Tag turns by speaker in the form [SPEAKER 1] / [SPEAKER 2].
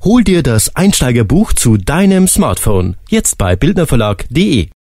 [SPEAKER 1] Hol dir das Einsteigerbuch zu deinem Smartphone. Jetzt bei bildnerverlag.de.